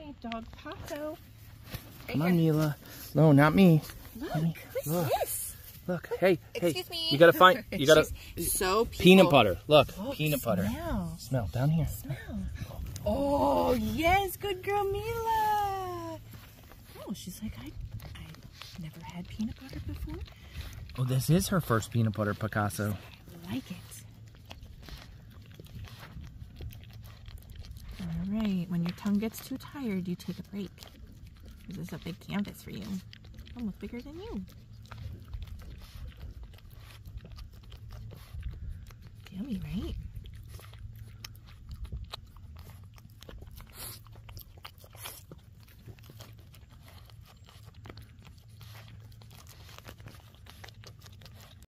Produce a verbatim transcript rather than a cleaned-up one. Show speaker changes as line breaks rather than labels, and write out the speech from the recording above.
right, dog Paco.
Come on, Mila. No, not me.
Look,
Honey,
who's
look.
this?
Look, hey, hey.
Excuse me.
You gotta find, you gotta.
She's so people.
Peanut butter. Look,
Oh,
peanut butter.
Smell.
Smell, down here.
Smell. Oh, yes, good girl, Mila. Oh, she's like, I, I never had peanut butter before.
Oh, this is her first peanut butter, Picasso.
I like it. All right, when your tongue gets too tired, you take a break. This is a big canvas for you. Almost bigger than you. Yummy, right?